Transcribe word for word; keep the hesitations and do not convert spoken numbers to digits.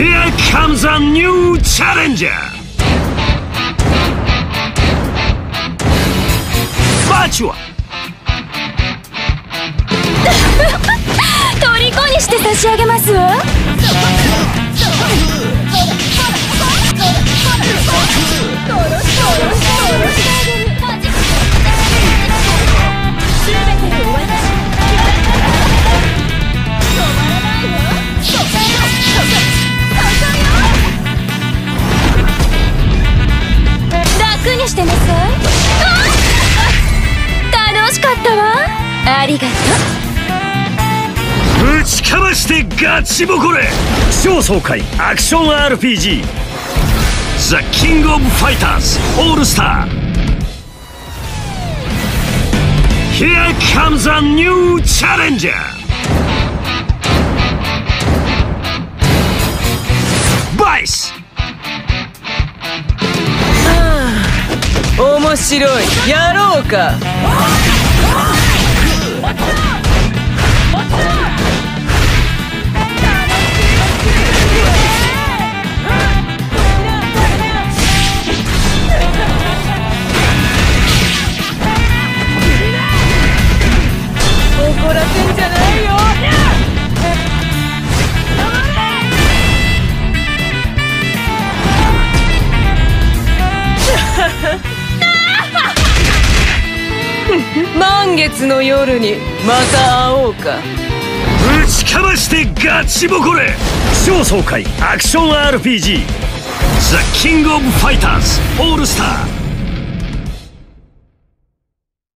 Here comes a new challenger! バチュア虜にして差し上げますわ。楽にしてなさい。楽しかったわ。ありがとう。 ぶちかましてガチボコれ。超爽快アクション アールピージー The King of Fighters All Star. Here comes a new challenger. バイス。 面白い。やろうか。怒らせんじゃないよ。満月の夜にまた会おうか。 ぶちかましてガチボコれ。超爽快アクション アールピージー The King of Fighters All Star.